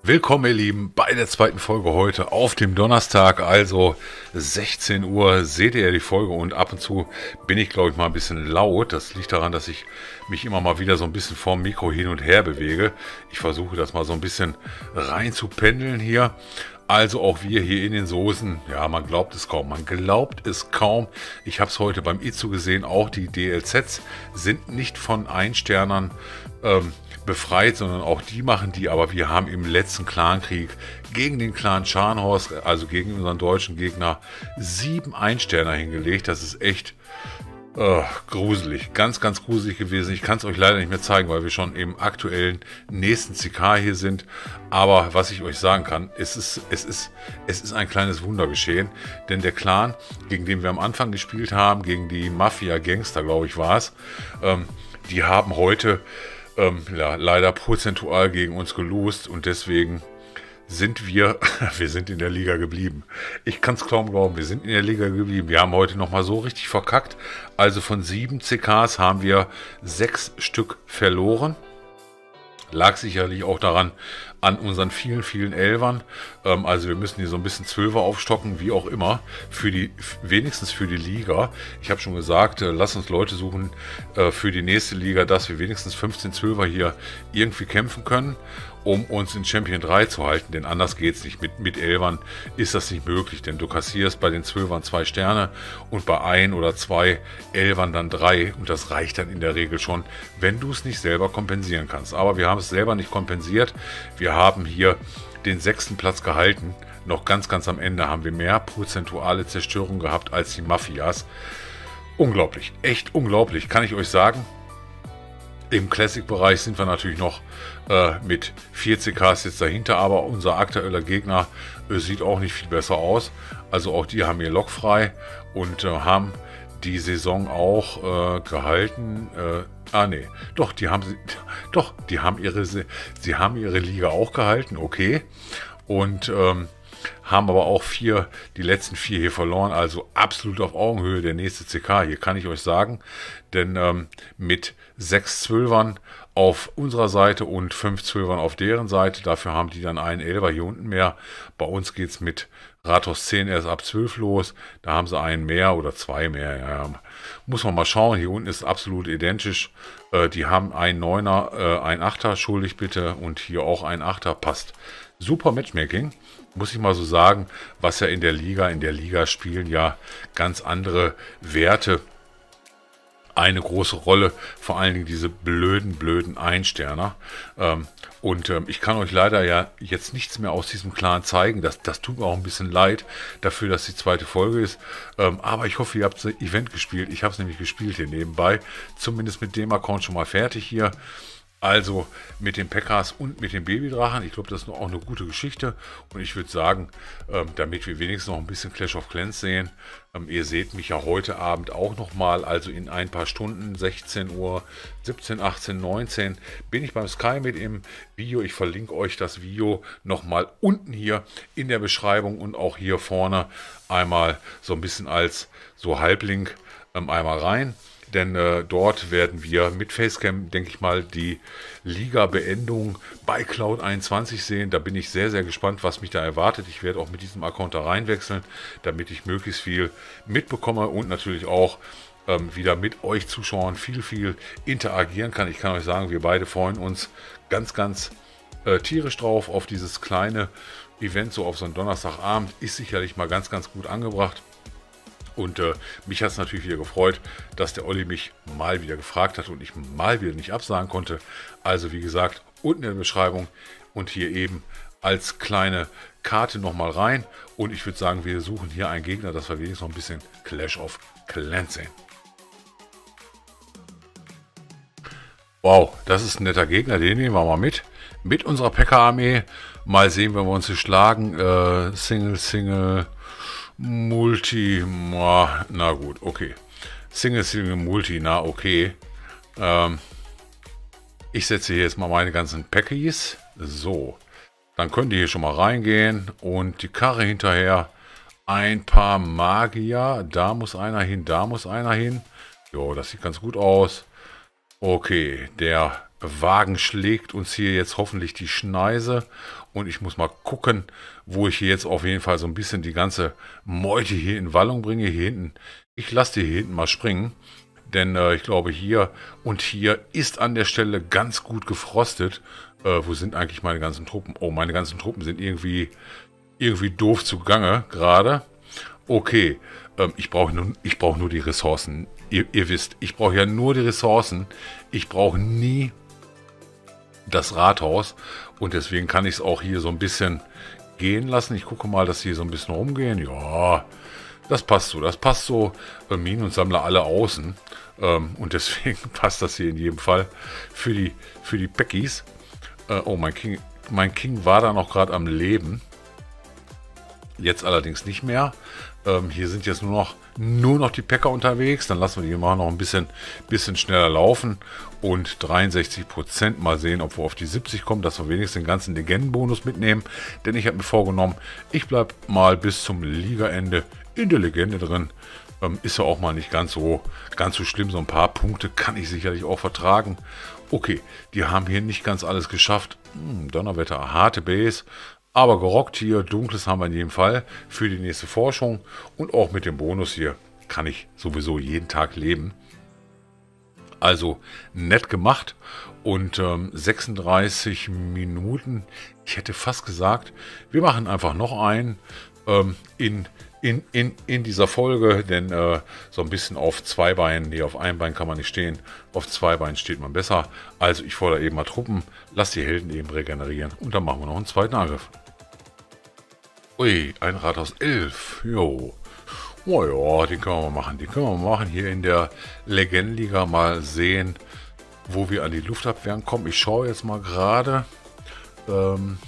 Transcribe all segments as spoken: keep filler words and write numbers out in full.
Willkommen, ihr Lieben, bei der zweiten Folge heute auf dem Donnerstag, also sechzehn Uhr, seht ihr ja die Folge und ab und zu bin ich, glaube ich, mal ein bisschen laut. Das liegt daran, dass ich mich immer mal wieder so ein bisschen vorm Mikro hin und her bewege. Ich versuche das mal so ein bisschen rein zu pendeln hier. Also auch wir hier in den Soßen, ja, man glaubt es kaum, man glaubt es kaum. Ich habe es heute beim Itzu gesehen, auch die D L Zs sind nicht von Einsternern ähm, befreit, sondern auch die machen die, aber wir haben im letzten Clankrieg gegen den Clan Scharnhorst, also gegen unseren deutschen Gegner, sieben Einsterner hingelegt. Das ist echt äh, gruselig, ganz, ganz gruselig gewesen. Ich kann es euch leider nicht mehr zeigen, weil wir schon im aktuellen nächsten C K hier sind, aber was ich euch sagen kann, es ist, es ist, es ist ein kleines Wunder geschehen, denn der Clan, gegen den wir am Anfang gespielt haben, gegen die Mafia-Gangster, glaube ich, war es, ähm, die haben heute Ähm, ja, leider prozentual gegen uns gelost und deswegen sind wir, wir sind in der Liga geblieben. Ich kann es kaum glauben, wir sind in der Liga geblieben. Wir haben heute nochmal so richtig verkackt. Also von sieben C Ks haben wir sechs Stück verloren. Lag sicherlich auch daran, an unseren vielen, vielen Elfern. Ähm, also wir müssen hier so ein bisschen Zwölfer aufstocken, wie auch immer, für die, wenigstens für die Liga. Ich habe schon gesagt, äh, lass uns Leute suchen äh, für die nächste Liga, dass wir wenigstens fünfzehn Zwölfer hier irgendwie kämpfen können, um uns in Champion drei zu halten, denn anders geht es nicht. Mit, mit Elfern ist das nicht möglich, denn du kassierst bei den Zwölfern zwei Sterne und bei ein oder zwei Elfern dann drei und das reicht dann in der Regel schon, wenn du es nicht selber kompensieren kannst. Aber wir haben es selber nicht kompensiert. Wir haben hier den sechsten Platz gehalten. Noch ganz, ganz am Ende haben wir mehr prozentuale Zerstörung gehabt als die Mafias. Unglaublich, echt unglaublich, kann ich euch sagen. Im Classic-Bereich sind wir natürlich noch äh, mit vier C Ks jetzt dahinter, aber unser aktueller Gegner äh, sieht auch nicht viel besser aus. Also auch die haben hier lockfrei und äh, haben die Saison auch äh, gehalten. Äh, ah nee, doch, die haben sie, doch, die haben ihre, sie haben ihre Liga auch gehalten, okay. Und ähm, haben aber auch vier, die letzten vier hier verloren, also absolut auf Augenhöhe der nächste C K, hier kann ich euch sagen, denn ähm, mit sechs Zwölfern auf unserer Seite und fünf Zwölfern auf deren Seite, dafür haben die dann einen Elfer hier unten mehr. Bei uns geht es mit Rathos zehn erst ab zwölf los, da haben sie einen mehr oder zwei mehr, ja, muss man mal schauen, hier unten ist absolut identisch, äh, die haben einen Neuner, äh, ein Achter, schuldig bitte, und hier auch ein Achter, passt. Super Matchmaking, muss ich mal so sagen, was ja in der Liga, in der Liga spielen ja ganz andere Werte eine große Rolle, vor allen Dingen diese blöden, blöden Einsterner. Ähm, und ähm, ich kann euch leider ja jetzt nichts mehr aus diesem Clan zeigen. Das, das tut mir auch ein bisschen leid dafür, dass die zweite Folge ist. Ähm, aber ich hoffe, ihr habt das Event gespielt. Ich habe es nämlich gespielt hier nebenbei. Zumindest mit dem Account schon mal fertig hier. Also mit den Pekkas und mit den Babydrachen. Ich glaube, das ist auch eine gute Geschichte. Und ich würde sagen, ähm, damit wir wenigstens noch ein bisschen Clash of Clans sehen. Ähm, ihr seht mich ja heute Abend auch nochmal. Also in ein paar Stunden, sechzehn Uhr, siebzehn, achtzehn, neunzehn, bin ich beim Sky mit im Video. Ich verlinke euch das Video nochmal unten hier in der Beschreibung. Und auch hier vorne einmal so ein bisschen als so Halblink ähm, einmal rein. Denn äh, dort werden wir mit Facecam, denke ich mal, die Liga-Beendung bei Cloud einundzwanzig sehen. Da bin ich sehr, sehr gespannt, was mich da erwartet. Ich werde auch mit diesem Account da reinwechseln, damit ich möglichst viel mitbekomme und natürlich auch ähm, wieder mit euch Zuschauern viel, viel interagieren kann. Ich kann euch sagen, wir beide freuen uns ganz, ganz äh, tierisch drauf auf dieses kleine Event, so auf so einen Donnerstagabend. Ist sicherlich mal ganz, ganz gut angebracht. Und äh, mich hat es natürlich wieder gefreut, dass der Olli mich mal wieder gefragt hat und ich mal wieder nicht absagen konnte. Also wie gesagt, unten in der Beschreibung und hier eben als kleine Karte nochmal rein. Und ich würde sagen, wir suchen hier einen Gegner, dass wir wenigstens noch ein bisschen Clash of Clans sehen. Wow, das ist ein netter Gegner, den nehmen wir mal mit. Mit unserer Pekka-Armee. Mal sehen, wenn wir uns hier schlagen. Äh, Single, Single... Multi, na gut, okay. Single, Single, Multi, na okay. Ähm, ich setze hier jetzt mal meine ganzen Packies. So, dann könnt ihr hier schon mal reingehen und die Karre hinterher. Ein paar Magier, da muss einer hin, da muss einer hin. Jo, das sieht ganz gut aus. Okay, der Wagen schlägt uns hier jetzt hoffentlich die Schneise Und ich muss mal gucken, wo ich hier jetzt auf jeden Fall so ein bisschen die ganze Meute hier in Wallung bringe. Hier hinten, ich lasse die hier hinten mal springen. Denn äh, ich glaube, hier und hier ist an der Stelle ganz gut gefrostet. Äh, wo sind eigentlich meine ganzen Truppen? Oh, meine ganzen Truppen sind irgendwie, irgendwie doof zugange gerade. Okay, ähm, ich brauche nur, ich brauche nur die Ressourcen. Ihr, ihr wisst, ich brauche ja nur die Ressourcen. Ich brauche nie das Rathaus. Und deswegen kann ich es auch hier so ein bisschen gehen lassen. Ich gucke mal, dass sie hier so ein bisschen rumgehen. Ja, das passt so. Das passt so. Äh, Minen und Sammler alle außen. Ähm, und deswegen passt das hier in jedem Fall für die, für die Peckies. Äh, oh, mein King, mein King war da noch gerade am Leben. Jetzt allerdings nicht mehr. Ähm, hier sind jetzt nur noch, nur noch die Packer unterwegs. Dann lassen wir die mal noch ein bisschen, bisschen schneller laufen. Und dreiundsechzig Prozent. Mal sehen, ob wir auf die siebzig kommen, dass wir wenigstens den ganzen Legendenbonus mitnehmen. Denn ich habe mir vorgenommen, ich bleibe mal bis zum Ligaende in der Legende drin. Ähm, ist ja auch mal nicht ganz so, ganz so schlimm. So ein paar Punkte kann ich sicherlich auch vertragen. Okay, die haben hier nicht ganz alles geschafft. Hm, Donnerwetter, harte Base. Aber gerockt hier, dunkles haben wir in jedem Fall für die nächste Forschung. Und auch mit dem Bonus hier kann ich sowieso jeden Tag leben. Also nett gemacht. Und ähm, sechsunddreißig Minuten. Ich hätte fast gesagt, wir machen einfach noch einen ähm, in, in, in, in dieser Folge. Denn äh, so ein bisschen auf zwei Beinen, nee, auf einem Bein kann man nicht stehen. Auf zwei Beinen steht man besser. Also ich fordere eben mal Truppen. Lass die Helden eben regenerieren. Und dann machen wir noch einen zweiten Angriff. Ui, ein Rathaus elf. Jo. Oh ja, den können wir mal machen. Den können wir mal machen. Hier in der Legendenliga mal sehen, wo wir an die Luftabwehren kommen. Ich schaue jetzt mal gerade. Ähm,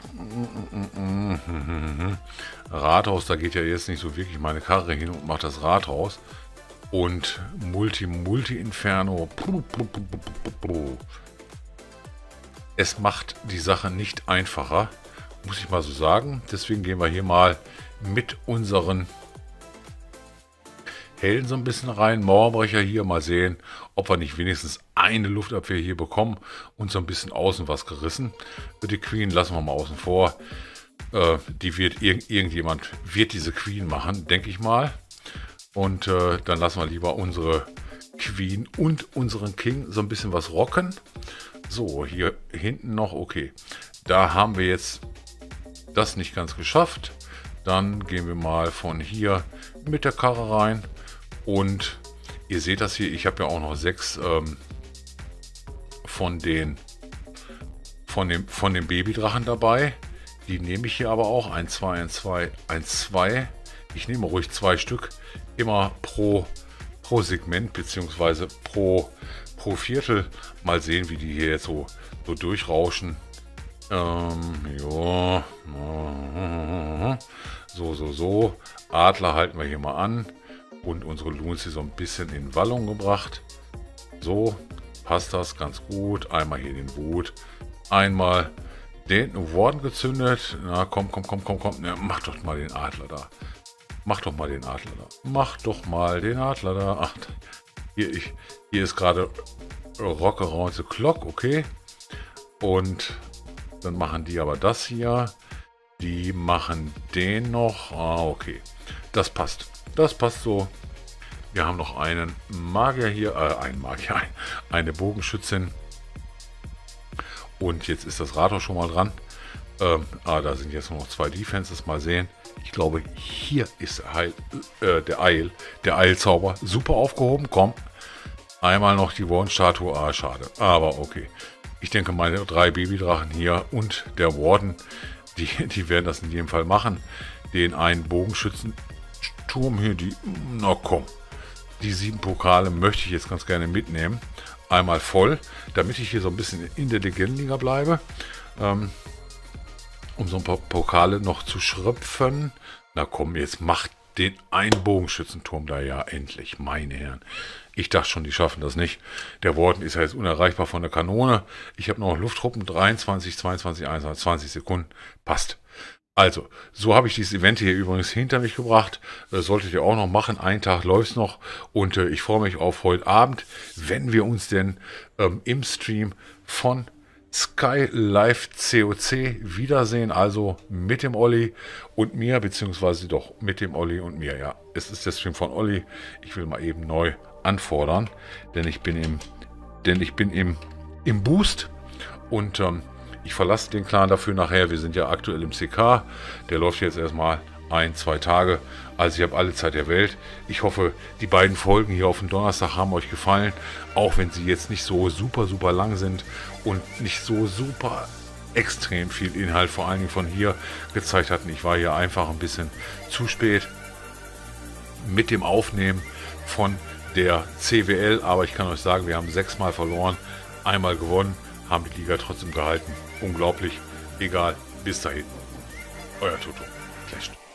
Rathaus, da geht ja jetzt nicht so wirklich meine Karre hin und macht das Rathaus. Und Multi-Multi-Inferno. Es macht die Sache nicht einfacher. Muss ich mal so sagen. Deswegen gehen wir hier mal mit unseren Helden so ein bisschen rein. Mauerbrecher hier mal sehen, ob wir nicht wenigstens eine Luftabwehr hier bekommen und so ein bisschen außen was gerissen. Die Queen lassen wir mal außen vor. Äh, die wird irg irgendjemand wird diese Queen machen, denke ich mal. Und äh, dann lassen wir lieber unsere Queen und unseren King so ein bisschen was rocken. So, hier hinten noch, okay. Da haben wir jetzt das nicht ganz geschafft. Dann gehen wir mal von hier mit der Karre rein. Und ihr seht das hier, ich habe ja auch noch sechs ähm, von den von dem, von dem Babydrachen dabei. Die nehme ich hier aber auch. Ein, zwei, ein, zwei, ein, zwei. Ich nehme ruhig zwei Stück. Immer pro, pro Segment beziehungsweise pro, pro Viertel. Mal sehen, wie die hier jetzt so, so durchrauschen. Ähm, ja. So, so, so. Adler halten wir hier mal an. Und unsere Loons hier so ein bisschen in Wallung gebracht. So, passt das ganz gut. Einmal hier den Boot. Einmal den Warden gezündet. Na, komm, komm, komm, komm, komm. Ja, mach doch mal den Adler da. Mach doch mal den Adler da. Mach doch mal den Adler da. Ach, hier, ich, hier ist gerade Rock around the clock, okay. Und dann machen die aber das hier. Die machen den noch. Ah, okay. Das passt. Das passt so. Wir haben noch einen Magier hier. Äh, einen Magier. Ein, eine Bogenschützin. Und jetzt ist das Rathaus schon mal dran. Ähm, ah, da sind jetzt nur noch zwei Defenses. Mal sehen. Ich glaube, hier ist der Heil, äh, der Eil, der Eilzauber super aufgehoben. Komm. Einmal noch die Warden-Statue. Ah, schade. Aber okay. Ich denke, meine drei Babydrachen hier und der Warden, die, die werden das in jedem Fall machen. Den einen Bogenschützenturm hier, die, na komm, die sieben Pokale möchte ich jetzt ganz gerne mitnehmen. Einmal voll, damit ich hier so ein bisschen in der Legendenliga bleibe. Ähm, um so ein paar Pokale noch zu schröpfen. Na komm, jetzt macht den einen Bogenschützenturm da ja endlich, meine Herren. Ich dachte schon, die schaffen das nicht. Der Warden ist ja jetzt unerreichbar von der Kanone. Ich habe noch Lufttruppen, dreiundzwanzig, zweiundzwanzig, einundzwanzig, zwanzig Sekunden. Passt. Also, so habe ich dieses Event hier übrigens hinter mich gebracht. Das solltet ihr auch noch machen. Ein Tag läuft es noch. Und äh, ich freue mich auf heute Abend, wenn wir uns denn ähm, im Stream von Sky Live C O C wiedersehen, also mit dem Olli und mir, beziehungsweise doch mit dem Olli und mir, ja. Es ist der Stream von Olli. Ich will mal eben neu anfordern, denn ich bin im, denn ich bin im, im Boost und ähm, ich verlasse den Clan dafür nachher. Wir sind ja aktuell im C K. Der läuft jetzt erstmal ein, zwei Tage. Also ich habe alle Zeit der Welt. Ich hoffe, die beiden Folgen hier auf dem Donnerstag haben euch gefallen. Auch wenn sie jetzt nicht so super, super lang sind und nicht so super extrem viel Inhalt vor allen Dingen von hier gezeigt hatten. Ich war hier einfach ein bisschen zu spät mit dem Aufnehmen von der C W L. Aber ich kann euch sagen, wir haben sechsmal verloren, einmal gewonnen, haben die Liga trotzdem gehalten. Unglaublich. Egal. Bis dahin. Euer Toto. Clasht.